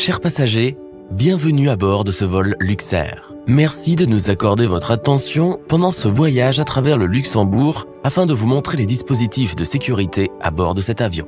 Chers passagers, bienvenue à bord de ce vol Luxair. Merci de nous accorder votre attention pendant ce voyage à travers le Luxembourg afin de vous montrer les dispositifs de sécurité à bord de cet avion.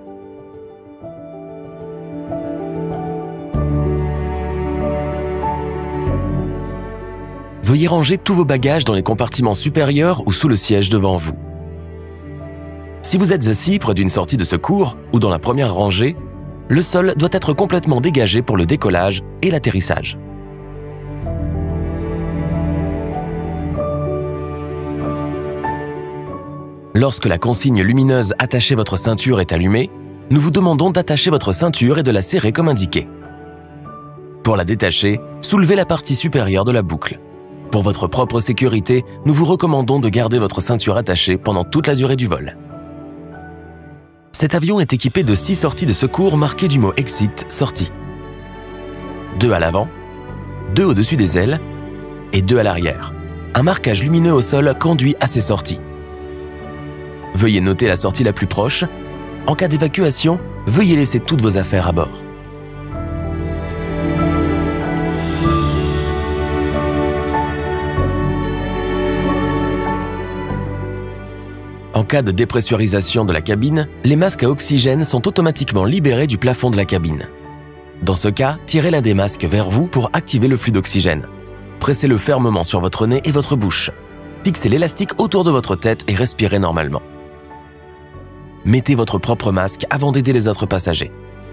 Veuillez ranger tous vos bagages dans les compartiments supérieurs ou sous le siège devant vous. Si vous êtes assis près d'une sortie de secours ou dans la première rangée, le sol doit être complètement dégagé pour le décollage et l'atterrissage. Lorsque la consigne lumineuse « Attachez votre ceinture » est allumée, nous vous demandons d'attacher votre ceinture et de la serrer comme indiqué. Pour la détacher, soulevez la partie supérieure de la boucle. Pour votre propre sécurité, nous vous recommandons de garder votre ceinture attachée pendant toute la durée du vol. Cet avion est équipé de 6 sorties de secours marquées du mot « Exit » sortie. 2 à l'avant, 2 au-dessus des ailes et 2 à l'arrière. Un marquage lumineux au sol conduit à ces sorties. Veuillez noter la sortie la plus proche. En cas d'évacuation, veuillez laisser toutes vos affaires à bord. En cas de dépressurisation de la cabine, les masques à oxygène sont automatiquement libérés du plafond de la cabine. Dans ce cas, tirez l'un des masques vers vous pour activer le flux d'oxygène. Pressez-le fermement sur votre nez et votre bouche. Fixez l'élastique autour de votre tête et respirez normalement. Mettez votre propre masque avant d'aider les autres passagers.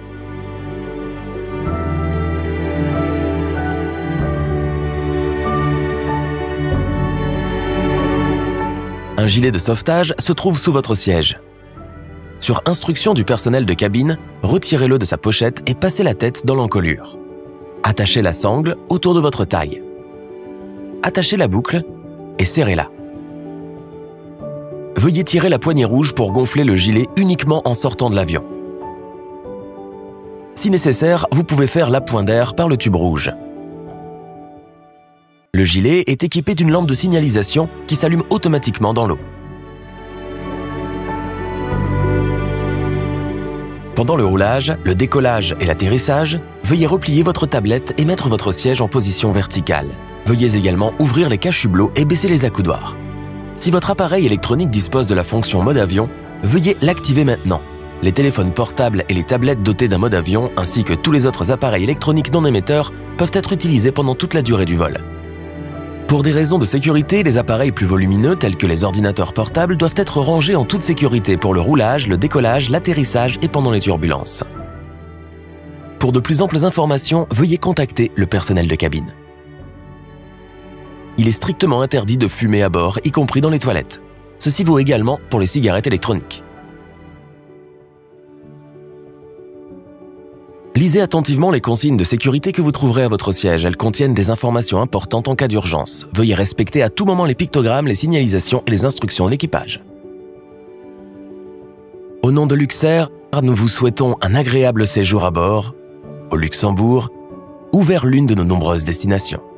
Un gilet de sauvetage se trouve sous votre siège. Sur instruction du personnel de cabine, retirez-le de sa pochette et passez la tête dans l'encolure. Attachez la sangle autour de votre taille. Attachez la boucle et serrez-la. Veuillez tirer la poignée rouge pour gonfler le gilet uniquement en sortant de l'avion. Si nécessaire, vous pouvez faire l'appoint d'air par le tube rouge. Le gilet est équipé d'une lampe de signalisation qui s'allume automatiquement dans l'eau. Pendant le roulage, le décollage et l'atterrissage, veuillez replier votre tablette et mettre votre siège en position verticale. Veuillez également ouvrir les cache-hublots et baisser les accoudoirs. Si votre appareil électronique dispose de la fonction mode avion, veuillez l'activer maintenant. Les téléphones portables et les tablettes dotés d'un mode avion, ainsi que tous les autres appareils électroniques non émetteurs, peuvent être utilisés pendant toute la durée du vol. Pour des raisons de sécurité, les appareils plus volumineux tels que les ordinateurs portables doivent être rangés en toute sécurité pour le roulage, le décollage, l'atterrissage et pendant les turbulences. Pour de plus amples informations, veuillez contacter le personnel de cabine. Il est strictement interdit de fumer à bord, y compris dans les toilettes. Ceci vaut également pour les cigarettes électroniques. Lisez attentivement les consignes de sécurité que vous trouverez à votre siège. Elles contiennent des informations importantes en cas d'urgence. Veuillez respecter à tout moment les pictogrammes, les signalisations et les instructions de l'équipage. Au nom de Luxair, nous vous souhaitons un agréable séjour à bord, au Luxembourg ou vers l'une de nos nombreuses destinations.